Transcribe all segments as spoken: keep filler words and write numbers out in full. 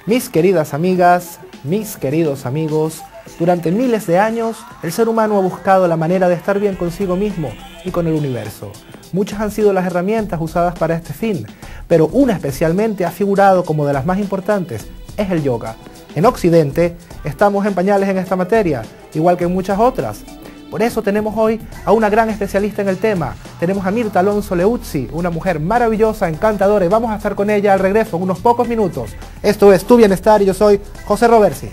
Mis queridas amigas, mis queridos amigos, durante miles de años el ser humano ha buscado la manera de estar bien consigo mismo y con el universo. Muchas han sido las herramientas usadas para este fin, pero una especialmente ha figurado como de las más importantes, es el yoga. En Occidente estamos en pañales en esta materia, igual que en muchas otras. Por eso tenemos hoy a una gran especialista en el tema. Tenemos a Mirta Alonso Leuzzi, una mujer maravillosa, encantadora, y vamos a estar con ella al regreso en unos pocos minutos. Esto es Tu Bienestar y yo soy José Roversi.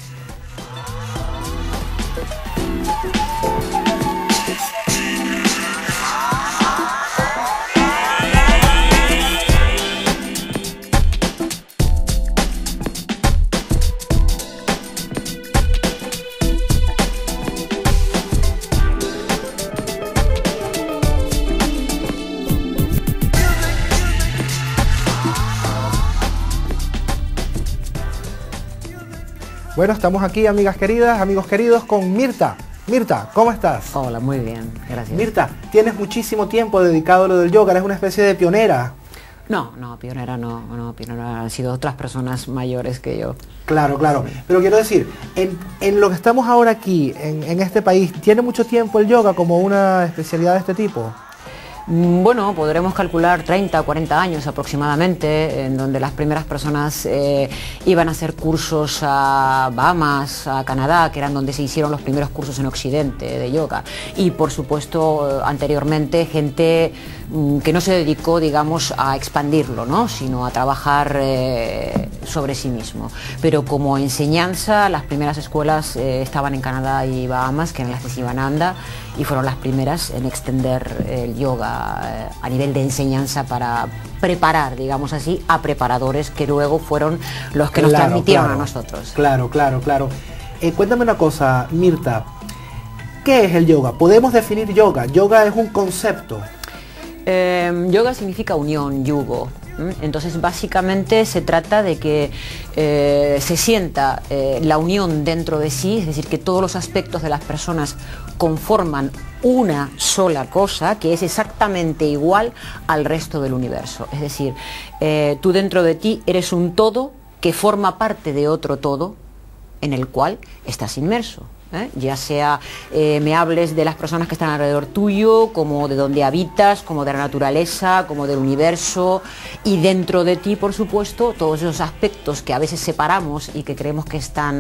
Bueno, estamos aquí, amigas queridas, amigos queridos, con Mirta. Mirta, ¿cómo estás? Hola, muy bien, gracias. Mirta, tienes muchísimo tiempo dedicado a lo del yoga, eres una especie de pionera. No, no, pionera no, no, pionera han sido otras personas mayores que yo. Claro, claro, pero quiero decir, en, en lo que estamos ahora aquí, en, en este país, ¿tiene mucho tiempo el yoga como una especialidad de este tipo? Bueno, podremos calcular treinta o cuarenta años aproximadamente, en donde las primeras personas eh, iban a hacer cursos a Bahamas, a Canadá, que eran donde se hicieron los primeros cursos en Occidente de yoga. Y por supuesto, anteriormente, gente mm, que no se dedicó, digamos, a expandirlo, ¿no?, sino a trabajar eh, sobre sí mismo. Pero como enseñanza, las primeras escuelas eh, estaban en Canadá y Bahamas, que eran las de Sivananda, y fueron las primeras en extender el yoga eh, a nivel de enseñanza para preparar, digamos así, a preparadores que luego fueron los que nos Claro, transmitieron claro, a nosotros. Claro, claro, claro. Eh, cuéntame una cosa, Mirta. ¿Qué es el yoga? ¿Podemos definir yoga? Yoga es un concepto. Eh, yoga significa unión, yugo. Entonces básicamente se trata de que eh, se sienta eh, la unión dentro de sí, es decir, que todos los aspectos de las personas conforman una sola cosa que es exactamente igual al resto del universo. Es decir, eh, tú dentro de ti eres un todo que forma parte de otro todo en el cual estás inmerso. ¿Eh? Ya sea eh, me hables de las personas que están alrededor tuyo, como de donde habitas, como de la naturaleza, como del universo, y dentro de ti, por supuesto, todos esos aspectos que a veces separamos y que creemos que están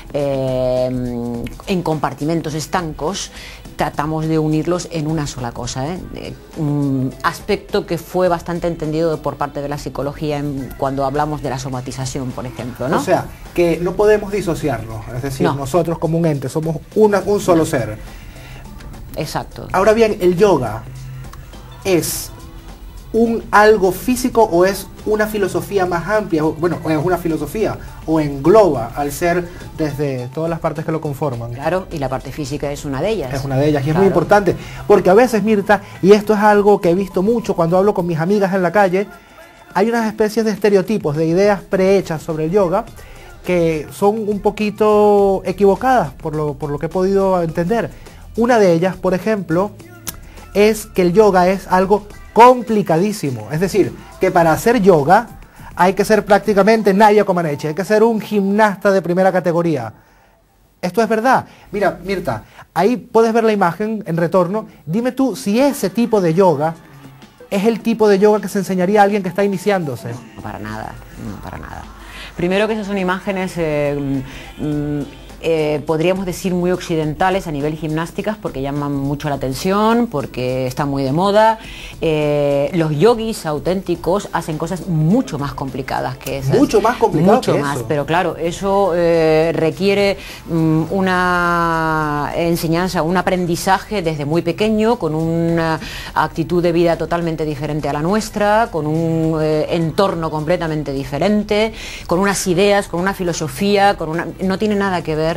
eh, en compartimentos estancos, tratamos de unirlos en una sola cosa, ¿eh? Un aspecto que fue bastante entendido por parte de la psicología en, cuando hablamos de la somatización, por ejemplo, ¿no? O sea, que no podemos disociarnos, es decir, No. nosotros como un ente somos una, un solo No. ser. Exacto. Ahora bien, ¿el yoga es un algo físico o es una filosofía más amplia? O, bueno, o es una filosofía o engloba al ser desde todas las partes que lo conforman. Claro, y la parte física es una de ellas. Es una de ellas y es Claro. muy importante, porque a veces, Mirta, y esto es algo que he visto mucho cuando hablo con mis amigas en la calle, hay unas especies de estereotipos, de ideas prehechas sobre el yoga que son un poquito equivocadas por lo, por lo que he podido entender. Una de ellas, por ejemplo, es que el yoga es algo complicadísimo. Es decir, que para hacer yoga hay que ser prácticamente Nadia Comaneci, hay que ser un gimnasta de primera categoría. Esto es verdad. Mira, Mirta, ahí puedes ver la imagen en retorno. Dime tú si ese tipo de yoga es el tipo de yoga que se enseñaría a alguien que está iniciándose. No, para nada, no, para nada. Primero que esas son imágenes, eh, mm, eh, podríamos decir muy occidentales a nivel gimnásticas, porque llaman mucho la atención, porque están muy de moda. Eh, los yogis auténticos hacen cosas mucho más complicadas que esas. Mucho más complicado Mucho que más, eso. pero claro, eso eh, requiere mm, una enseñanza, un aprendizaje desde muy pequeño, con una actitud de vida totalmente diferente a la nuestra, con un eh, entorno completamente diferente, con unas ideas, con una filosofía, con una... no tiene nada que ver ser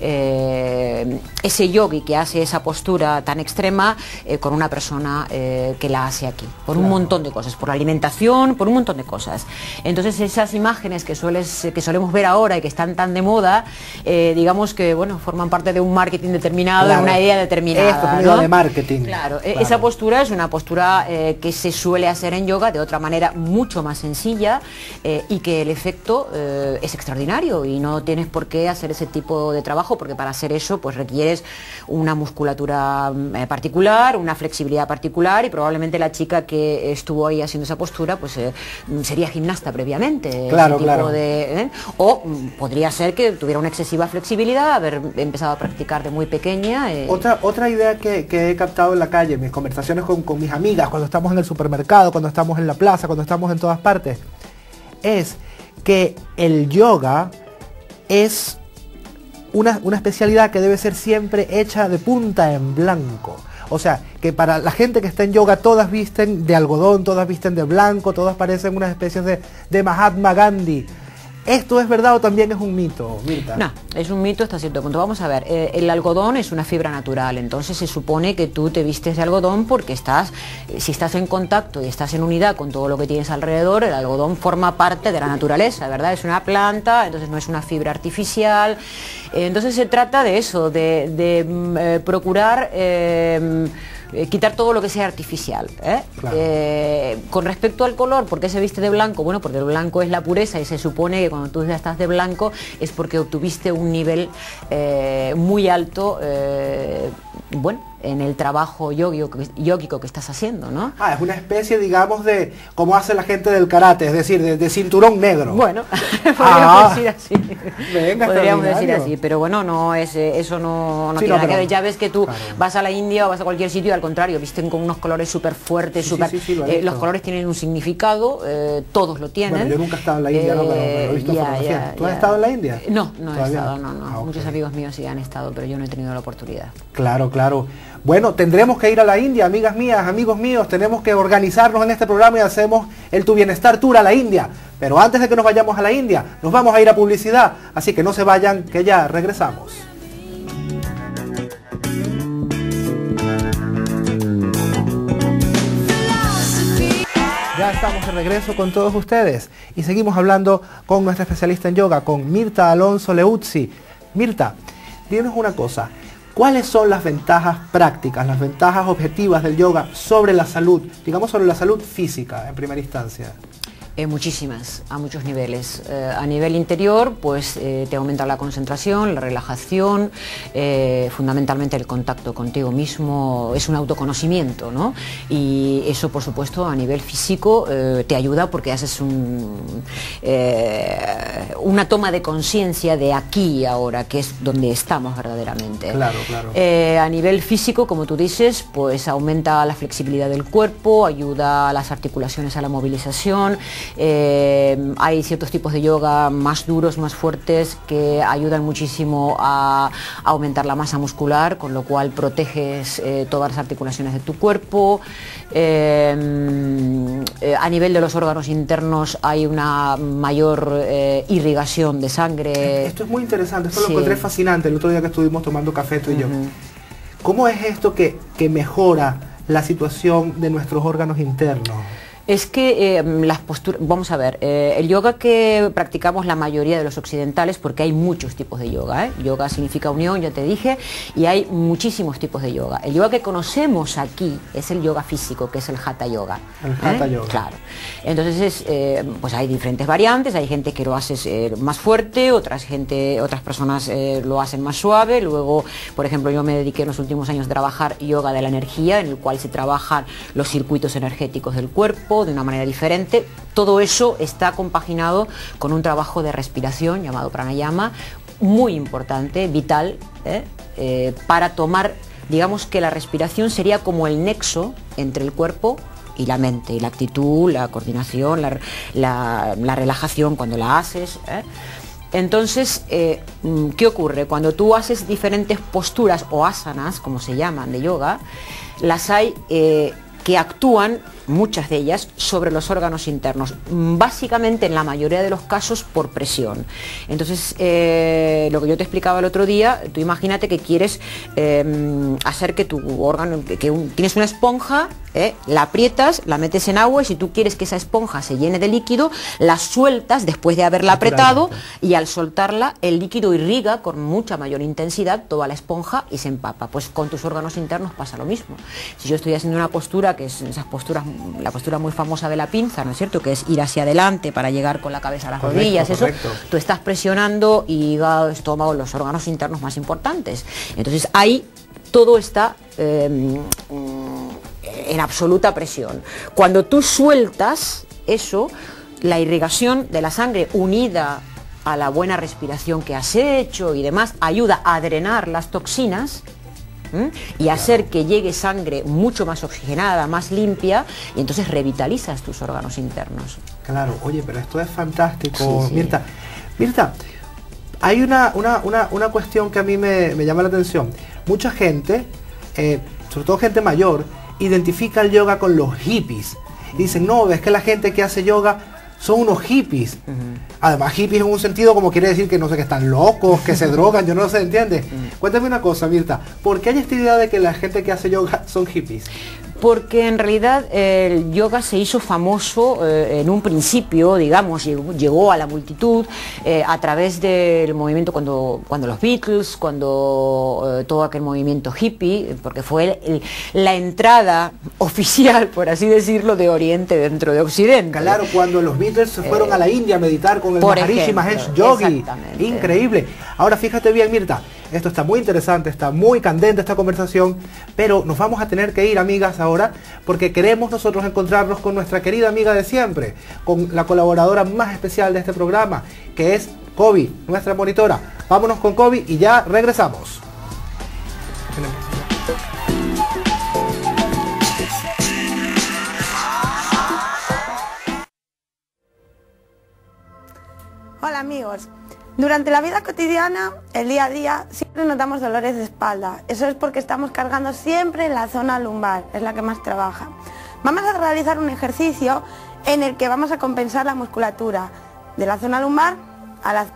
eh, ese yogi que hace esa postura tan extrema eh, con una persona eh, que la hace aquí, por claro. un montón de cosas, por la alimentación, por un montón de cosas. Entonces esas imágenes que, sueles, que solemos ver ahora y que están tan de moda, eh, digamos que bueno, forman parte de un marketing determinado, claro. de una idea determinada. Esto es una idea de marketing. Claro, claro, esa postura es una postura eh, que se suele hacer en yoga de otra manera mucho más sencilla eh, y que el efecto eh, es extraordinario y no tienes por qué hacer ese tipo de trabajo, porque para hacer eso pues requieres una musculatura eh, particular, una flexibilidad particular, y probablemente la chica que estuvo ahí haciendo esa postura pues eh, sería gimnasta previamente. Claro, ese tipo claro. de, ¿eh? O mm, podría ser que tuviera una excesiva flexibilidad, haber empezado a practicar de muy pequeña. Eh. Otra, otra idea que, que he captado en la calle, en mis conversaciones con, con mis amigas, cuando estamos en el supermercado, cuando estamos en la plaza, cuando estamos en todas partes, es que el yoga es una, una especialidad que debe ser siempre hecha de punta en blanco. O sea, que para la gente que está en yoga todas visten de algodón, todas visten de blanco, todas parecen unas especies de, de Mahatma Gandhi. ¿Esto es verdad o también es un mito, Mirta? No, es un mito hasta cierto punto. Vamos a ver, eh, el algodón es una fibra natural, entonces se supone que tú te vistes de algodón porque estás, eh, si estás en contacto y estás en unidad con todo lo que tienes alrededor, el algodón forma parte de la naturaleza, ¿verdad? Es una planta, entonces no es una fibra artificial. Eh, entonces se trata de eso, de, de eh, procurar... Eh, Eh, quitar todo lo que sea artificial, ¿eh? Claro. Eh, con respecto al color, ¿por qué se viste de blanco? Bueno, porque el blanco es la pureza y se supone que cuando tú ya estás de blanco es porque obtuviste un nivel eh, muy alto, eh, bueno, en el trabajo yógico, yógico que estás haciendo, ¿no? Ah, es una especie, digamos, de como hace la gente del karate, es decir, de, de cinturón negro. Bueno, podríamos ah, decir así. Venga, podríamos decir así, pero bueno, no es eh, eso no, no sí, tiene no, nada pero, que ver. Ya ves que tú claro. vas a la India o vas a cualquier sitio y al contrario, visten con unos colores súper fuertes, sí, súper... sí, sí, sí, lo eh, los colores tienen un significado, eh, todos lo tienen. Bueno, yo nunca he estado en la India, eh, no, pero, pero he visto ya, fotografías. ya, ¿Tú has ya. estado en la India? No, no he estado, no, no, no. Ah, okay. Muchos amigos míos sí han estado, pero yo no he tenido la oportunidad. Claro, claro. Bueno, tendremos que ir a la India, amigas mías, amigos míos, tenemos que organizarnos en este programa y hacemos el Tu Bienestar Tour a la India. Pero antes de que nos vayamos a la India, nos vamos a ir a publicidad, así que no se vayan, que ya regresamos. Ya estamos de regreso con todos ustedes y seguimos hablando con nuestra especialista en yoga, con Mirta Alonso Leuzzi. Mirta, dinos una cosa. ¿Cuáles son las ventajas prácticas, las ventajas objetivas del yoga sobre la salud, digamos sobre la salud física en primera instancia? Eh, muchísimas, a muchos niveles. Eh, a nivel interior, pues eh, te aumenta la concentración, la relajación, eh, fundamentalmente el contacto contigo mismo, es un autoconocimiento, ¿no? Y eso, por supuesto, a nivel físico eh, te ayuda porque haces un, eh, una toma de conciencia de aquí y ahora, que es donde estamos verdaderamente. Claro, claro. Eh, a nivel físico, como tú dices, pues aumenta la flexibilidad del cuerpo, ayuda a las articulaciones, a la movilización. Eh, hay ciertos tipos de yoga más duros, más fuertes, que ayudan muchísimo a, a aumentar la masa muscular, con lo cual proteges eh, todas las articulaciones de tu cuerpo. Eh, eh, a nivel de los órganos internos hay una mayor eh, irrigación de sangre. Esto es muy interesante, esto Sí. lo encontré fascinante el otro día que estuvimos tomando café tú y yo. ¿Cómo es esto que, que mejora la situación de nuestros órganos internos? Es que eh, las posturas, vamos a ver, eh, el yoga que practicamos la mayoría de los occidentales, porque hay muchos tipos de yoga, ¿eh? Yoga significa unión, ya te dije, y hay muchísimos tipos de yoga. El yoga que conocemos aquí es el yoga físico, que es el Hatha Yoga. El Hatha ¿eh? Yoga. Claro. Entonces, es, eh, pues hay diferentes variantes, hay gente que lo hace eh, más fuerte, otras, gente, otras personas eh, lo hacen más suave. Luego, por ejemplo, yo me dediqué en los últimos años a trabajar yoga de la energía, en el cual se trabajan los circuitos energéticos del cuerpo de una manera diferente. Todo eso está compaginado con un trabajo de respiración llamado pranayama, muy importante, vital, ¿eh? Eh, para tomar, digamos que la respiración sería como el nexo entre el cuerpo y la mente, y la actitud, la coordinación, la, la, la relajación cuando la haces, ¿eh? Entonces, eh, ¿qué ocurre? Cuando tú haces diferentes posturas o asanas, como se llaman, de yoga, las hay eh, que actúan muchas de ellas, sobre los órganos internos, básicamente en la mayoría de los casos por presión. Entonces, eh, lo que yo te explicaba el otro día, tú imagínate que quieres eh, hacer que tu órgano, que un, tienes una esponja, eh, la aprietas, la metes en agua y si tú quieres que esa esponja se llene de líquido, la sueltas después de haberla apretado y al soltarla el líquido irriga con mucha mayor intensidad toda la esponja y se empapa. Pues con tus órganos internos pasa lo mismo. Si yo estoy haciendo una postura, que es esas posturas, la postura muy famosa de la pinza, ¿no es cierto?, que es ir hacia adelante para llegar con la cabeza a las correcto, rodillas, correcto. Eso, tú estás presionando hígado, estómago, los órganos internos más importantes. Entonces ahí todo está eh, en absoluta presión. Cuando tú sueltas eso, la irrigación de la sangre unida a la buena respiración que has hecho y demás, ayuda a drenar las toxinas, ¿m? y hacer que llegue sangre mucho más oxigenada, más limpia, y entonces revitalizas tus órganos internos. Claro, oye, pero esto es fantástico, sí, sí. Mirta. Mirta, hay una, una, una, una cuestión que a mí me, me llama la atención. Mucha gente, eh, sobre todo gente mayor, identifica el yoga con los hippies. Y dicen, no, es que la gente que hace yoga son unos hippies. Uh-huh. Además, hippies en un sentido como quiere decir que no sé, que están locos, que se drogan, yo no sé, ¿entiendes? Uh-huh. Cuéntame una cosa, Mirta, ¿por qué hay esta idea de que la gente que hace yoga son hippies? Porque en realidad el yoga se hizo famoso eh, en un principio, digamos, llegó, llegó a la multitud eh, a través del movimiento cuando, cuando los Beatles, cuando eh, todo aquel movimiento hippie, porque fue el, el, la entrada oficial, por así decirlo, de Oriente dentro de Occidente. Claro, cuando los Beatles se fueron eh, a la India a meditar con el Maharishi Mahesh Yogi. Increíble. Ahora fíjate bien, Mirta, esto está muy interesante, está muy candente esta conversación, pero nos vamos a tener que ir, amigas, ahora, porque queremos nosotros encontrarnos con nuestra querida amiga de siempre, con la colaboradora más especial de este programa, que es Kobe, nuestra monitora. Vámonos con Kobe y ya regresamos. Hola amigos, durante la vida cotidiana, el día a día, siempre notamos dolores de espalda. Eso es porque estamos cargando siempre en la zona lumbar, es la que más trabaja. Vamos a realizar un ejercicio en el que vamos a compensar la musculatura de la zona lumbar a la...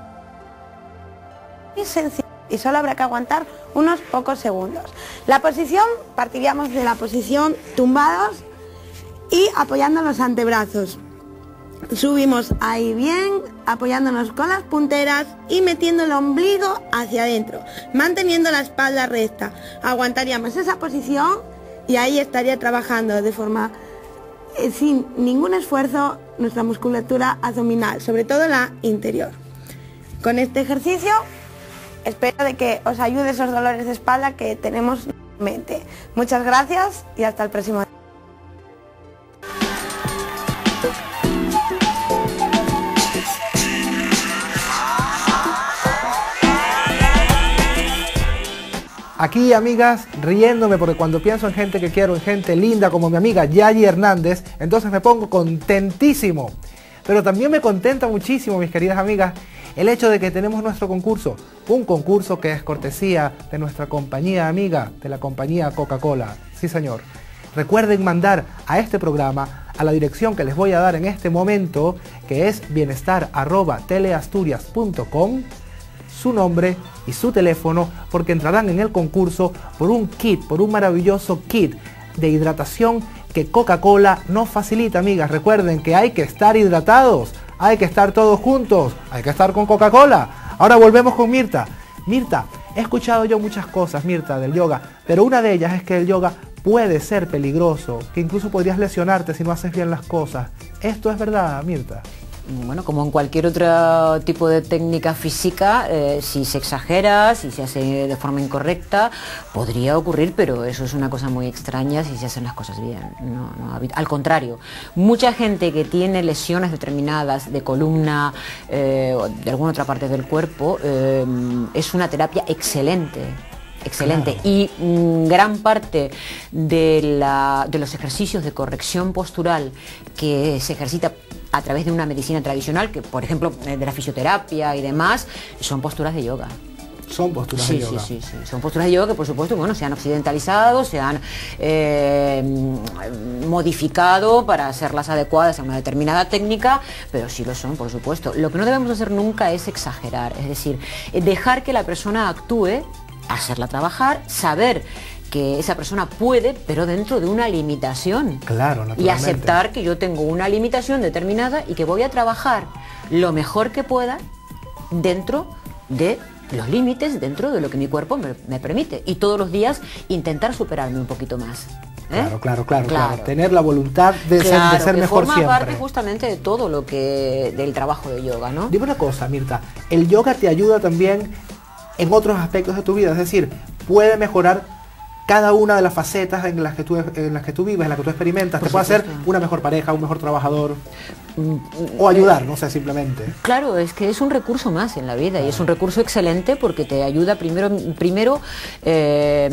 Muy sencillo y solo habrá que aguantar unos pocos segundos. La posición, partiríamos de la posición tumbados y apoyando los antebrazos. Subimos ahí bien, apoyándonos con las punteras y metiendo el ombligo hacia adentro, manteniendo la espalda recta. Aguantaríamos esa posición y ahí estaría trabajando de forma eh, sin ningún esfuerzo nuestra musculatura abdominal, sobre todo la interior. Con este ejercicio espero de que os ayude esos dolores de espalda que tenemos en mente. Muchas gracias y hasta el próximo día. Aquí, amigas, riéndome porque cuando pienso en gente que quiero, en gente linda como mi amiga Yayi Hernández, entonces me pongo contentísimo. Pero también me contenta muchísimo, mis queridas amigas, el hecho de que tenemos nuestro concurso. Un concurso que es cortesía de nuestra compañía amiga, de la compañía Coca-Cola. Sí, señor. Recuerden mandar a este programa a la dirección que les voy a dar en este momento, que es bienestar arroba teleasturias punto com, su nombre y su teléfono, porque entrarán en el concurso por un kit, por un maravilloso kit de hidratación que Coca-Cola nos facilita, amigas. Recuerden que hay que estar hidratados, hay que estar todos juntos, hay que estar con Coca-Cola. Ahora volvemos con Mirta. Mirta, he escuchado yo muchas cosas, Mirta, del yoga, pero una de ellas es que el yoga puede ser peligroso, que incluso podrías lesionarte si no haces bien las cosas. ¿Esto es verdad, Mirta? Bueno, como en cualquier otro tipo de técnica física, eh, si se exagera, si se hace de forma incorrecta, podría ocurrir, pero eso es una cosa muy extraña si se hacen las cosas bien. No, no, al contrario, mucha gente que tiene lesiones determinadas de columna eh, o de alguna otra parte del cuerpo, eh, es una terapia excelente. Excelente. Claro. Y mmm, gran parte de, la, de los ejercicios de corrección postural que se ejercita a través de una medicina tradicional, que por ejemplo de la fisioterapia y demás, son posturas de yoga. Son posturas sí, de yoga. Sí, sí, sí. Son posturas de yoga que por supuesto, bueno, se han occidentalizado, se han eh, modificado para hacerlas adecuadas a una determinada técnica, pero sí lo son, por supuesto. Lo que no debemos hacer nunca es exagerar, es decir, dejar que la persona actúe, hacerla trabajar, saber que esa persona puede, pero dentro de una limitación. Claro, naturalmente. Y aceptar que yo tengo una limitación determinada y que voy a trabajar lo mejor que pueda dentro de los límites, dentro de lo que mi cuerpo me, me permite. Y todos los días intentar superarme un poquito más. ¿Eh? Claro, claro, claro, claro, claro. Tener la voluntad de claro, ser, de ser que mejor forma siempre. parte justamente de todo lo que del trabajo de yoga, ¿no? Dime una cosa, Mirta, el yoga te ayuda también en otros aspectos de tu vida, es decir, puede mejorar cada una de las facetas en las que tú en las que tú vives, en las que tú experimentas. Por te puede hacer supuesto. una mejor pareja, un mejor trabajador, Mm, o ayudar, no sé, simplemente. Claro, es que es un recurso más en la vida y es un recurso excelente porque te ayuda primero, primero eh,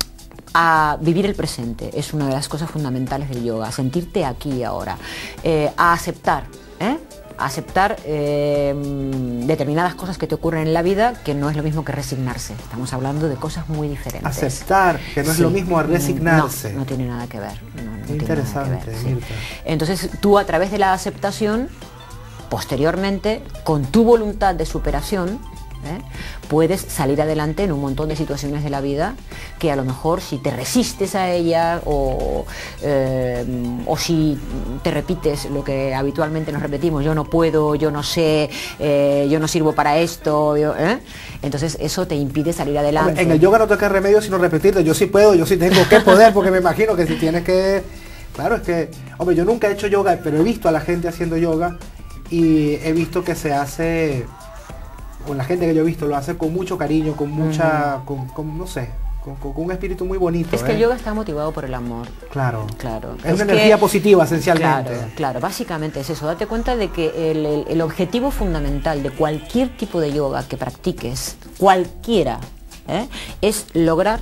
a vivir el presente. Es una de las cosas fundamentales del yoga, a sentirte aquí y ahora, eh, a aceptar, ¿eh? a aceptar eh, determinadas cosas que te ocurren en la vida, que no es lo mismo que resignarse. Estamos hablando de cosas muy diferentes. Aceptar, que no es Sí. lo mismo a resignarse. No, no tiene nada que ver. No, no tiene Interesante, nada que ver, sí. Mirta. Entonces tú, a través de la aceptación, posteriormente, con tu voluntad de superación, ¿eh? puedes salir adelante en un montón de situaciones de la vida que a lo mejor si te resistes a ella o, eh, o si te repites lo que habitualmente nos repetimos, yo no puedo, yo no sé, eh, yo no sirvo para esto, yo, ¿eh? entonces eso te impide salir adelante. Hombre, en el yoga no te queda remedio sino repetirte, yo sí puedo, yo sí tengo que poder, porque me imagino que si tienes que... Claro, es que, hombre, yo nunca he hecho yoga, pero he visto a la gente haciendo yoga y he visto que se hace... con la gente que yo he visto lo hace con mucho cariño, con mucha, uh-huh. con, con, no sé, con, con, con un espíritu muy bonito. Es que ¿eh? el yoga está motivado por el amor. Claro, claro. Es, es una que, energía positiva esencialmente. Claro, claro, básicamente es eso. Date cuenta de que el, el, el objetivo fundamental de cualquier tipo de yoga que practiques, cualquiera, ¿eh? es lograr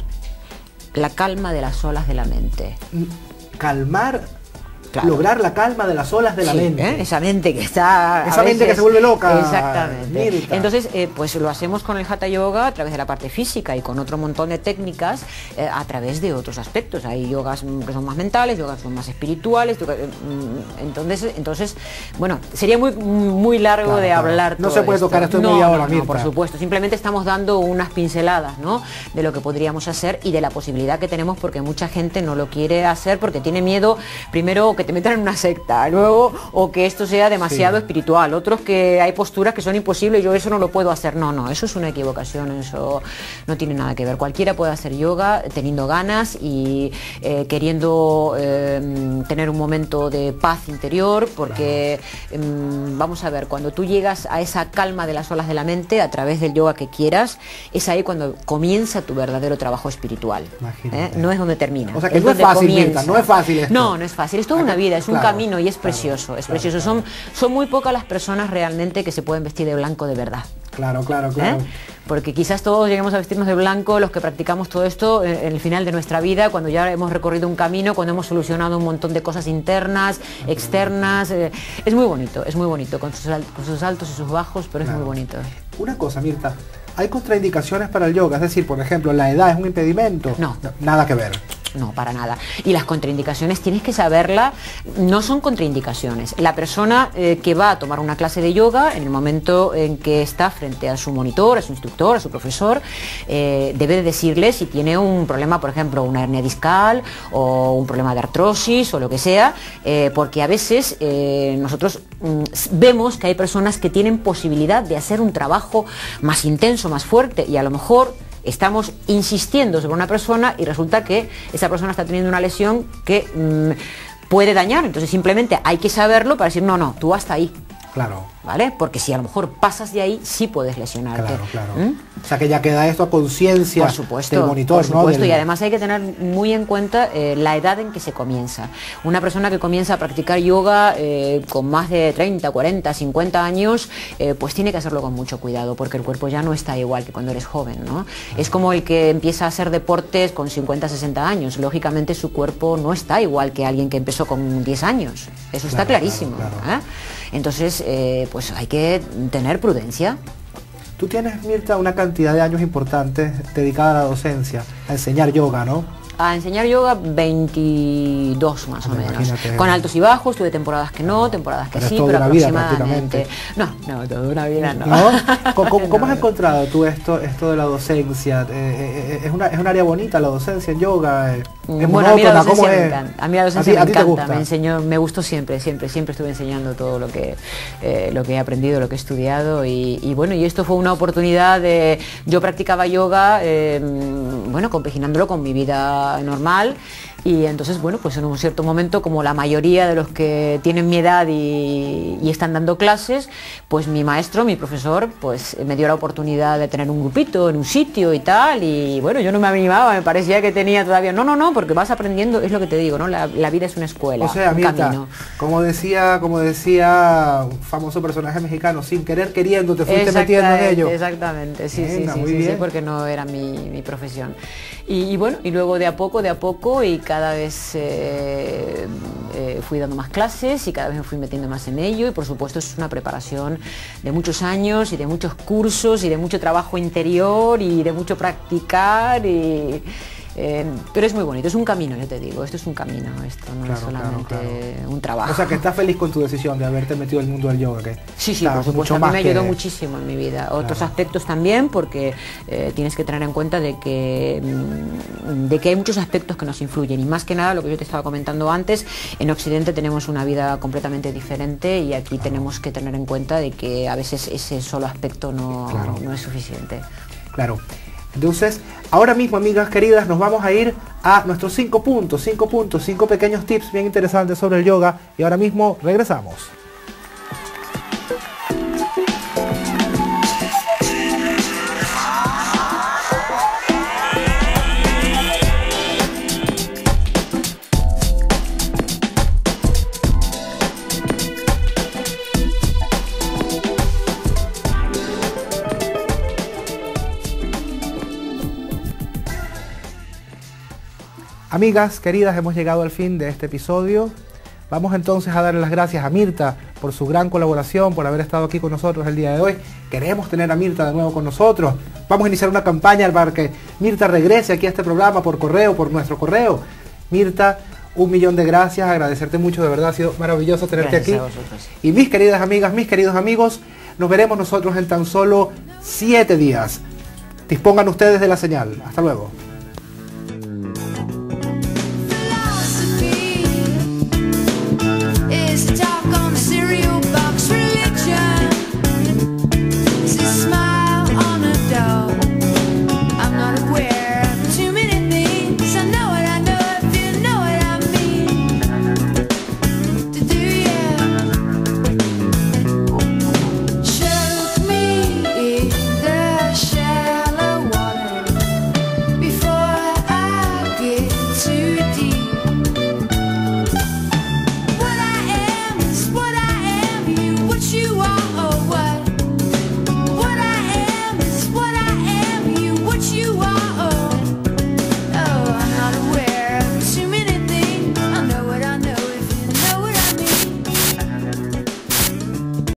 la calma de las olas de la mente. Calmar... Claro. Lograr la calma de las olas de la sí, mente. ¿eh? Esa mente que está... Esa mente que se vuelve loca. Exactamente. Mirta. Entonces, eh, pues lo hacemos con el Hatha Yoga a través de la parte física y con otro montón de técnicas eh, a través de otros aspectos. Hay yogas que son más mentales, yogas que son más espirituales. Yoga, eh, entonces, entonces, bueno, sería muy, muy largo claro, de claro. hablar No todo se puede esto. tocar esto en no, media no, hora, no, Mirta. por supuesto. Simplemente estamos dando unas pinceladas, ¿no? de lo que podríamos hacer y de la posibilidad que tenemos, porque mucha gente no lo quiere hacer porque tiene miedo, primero, que te metan en una secta, luego, o que esto sea demasiado sí. espiritual, otros que hay posturas que son imposibles, yo eso no lo puedo hacer. No, no, eso es una equivocación, eso no tiene nada que ver. Cualquiera puede hacer yoga teniendo ganas y eh, queriendo eh, tener un momento de paz interior, porque claro. eh, vamos a ver, cuando tú llegas a esa calma de las olas de la mente a través del yoga que quieras, es ahí cuando comienza tu verdadero trabajo espiritual. ¿eh? No es donde termina. O sea que es no es fácil, comienza. Mirta, no es fácil esto. No, no es fácil, es toda una vida, es un claro, camino y es claro, precioso, es claro, precioso. Claro. Son, son muy pocas las personas realmente que se pueden vestir de blanco de verdad. Claro, claro, claro. ¿Eh? Porque quizás todos lleguemos a vestirnos de blanco, los que practicamos todo esto en el final de nuestra vida, cuando ya hemos recorrido un camino, cuando hemos solucionado un montón de cosas internas, externas. Eh, es muy bonito, es muy bonito, con sus, con sus altos y sus bajos, pero claro. es muy bonito. Una cosa, Mirta, ¿hay contraindicaciones para el yoga? Es decir, por ejemplo, ¿la edad es un impedimento? No. no nada que ver. No, para nada. Y las contraindicaciones tienes que saberla, no son contraindicaciones. La persona eh, que va a tomar una clase de yoga, en el momento en que está frente a su monitor, a su instructor, a su profesor, eh, debe de decirle si tiene un problema, por ejemplo, una hernia discal o un problema de artrosis o lo que sea, eh, porque a veces eh, nosotros mm, vemos que hay personas que tienen posibilidad de hacer un trabajo más intenso, más fuerte, y a lo mejor estamos insistiendo sobre una persona y resulta que esa persona está teniendo una lesión que mmm, puede dañar. Entonces simplemente hay que saberlo para decir, no, no, tú hasta ahí. Claro. ¿Vale? Porque si a lo mejor pasas de ahí, sí puedes lesionarte. Claro, claro. ¿Mm? O sea que ya queda esto a conciencia del monitor, por supuesto, ¿no? Del... Y además hay que tener muy en cuenta eh, la edad en que se comienza. Una persona que comienza a practicar yoga eh, con más de treinta, cuarenta, cincuenta años, eh, pues tiene que hacerlo con mucho cuidado, porque el cuerpo ya no está igual que cuando eres joven, ¿no? Ah. Es como el que empieza a hacer deportes con cincuenta, sesenta años. Lógicamente su cuerpo no está igual que alguien que empezó con diez años. Eso está claro, clarísimo. Claro, claro. ¿eh? Entonces, eh, pues hay que tener prudencia. Tú tienes, Mirta, una cantidad de años importantes dedicada a la docencia, a enseñar yoga, ¿no? A enseñar yoga veintidós más o menos. Imagínate. Con altos y bajos, tuve temporadas que no, temporadas que Pero es sí, toda pero una vida, aproximadamente. No, no, toda una vida no. ¿No? ¿Cómo, cómo- cómo has No. encontrado tú esto, esto de la docencia? Eh, eh, eh, es, una, es un área bonita la docencia en yoga. Eh, es Bueno, a mí la monótona, ¿cómo docencia me es? encanta. A mí la ¿A docencia ti- a me ti te encanta, gusta? me enseñó, me gustó siempre, siempre, siempre estuve enseñando todo lo que, eh, lo que he aprendido, lo que he estudiado y, y bueno, y esto fue una oportunidad de, yo practicaba yoga, eh, bueno, compaginándolo con mi vida normal. Y entonces, bueno, pues en un cierto momento, como la mayoría de los que tienen mi edad y, y están dando clases, pues mi maestro, mi profesor, pues me dio la oportunidad de tener un grupito en un sitio y tal, y bueno, yo no me animaba, me parecía que tenía todavía, no, no, no, porque vas aprendiendo, es lo que te digo, ¿no? La, la vida es una escuela, O sea, un Mirta, camino. como decía, como decía un famoso personaje mexicano, sin querer queriendo te fuiste metiendo en ello. Exactamente, sí, sí, Venga, sí, muy sí, sí, bien. porque no era mi, mi profesión. Y, y bueno, y luego de a poco, de a poco, y cada vez eh, eh, fui dando más clases y cada vez me fui metiendo más en ello, y por supuesto es una preparación de muchos años y de muchos cursos y de mucho trabajo interior y de mucho practicar y... Eh, pero es muy bonito, es un camino, yo te digo, esto es un camino, esto no Claro, es solamente claro, claro. un trabajo. O sea, que estás feliz con tu decisión de haberte metido en el mundo del yoga. Que Sí, sí, está por supuesto, mucho a mí más me ayudó que- muchísimo en mi vida. Otros Claro. aspectos también, porque eh, tienes que tener en cuenta de que, mm, de que hay muchos aspectos que nos influyen. Y más que nada, lo que yo te estaba comentando antes, en Occidente tenemos una vida completamente diferente y aquí tenemos que tener en cuenta de que a veces ese solo aspecto no, Claro. no es suficiente. Claro. Entonces, ahora mismo, amigas queridas, nos vamos a ir a nuestros cinco puntos, cinco puntos, cinco pequeños tips bien interesantes sobre el yoga. Y ahora mismo regresamos. Amigas queridas, hemos llegado al fin de este episodio. Vamos entonces a darle las gracias a Mirta por su gran colaboración, por haber estado aquí con nosotros el día de hoy. Queremos tener a Mirta de nuevo con nosotros. Vamos a iniciar una campaña para que Mirta regrese aquí a este programa por correo, por nuestro correo. Mirta, un millón de gracias, agradecerte mucho, de verdad ha sido maravilloso tenerte Gracias aquí. a vosotros. Y mis queridas amigas, mis queridos amigos, nos veremos nosotros en tan solo siete días. Dispongan ustedes de la señal. Hasta luego.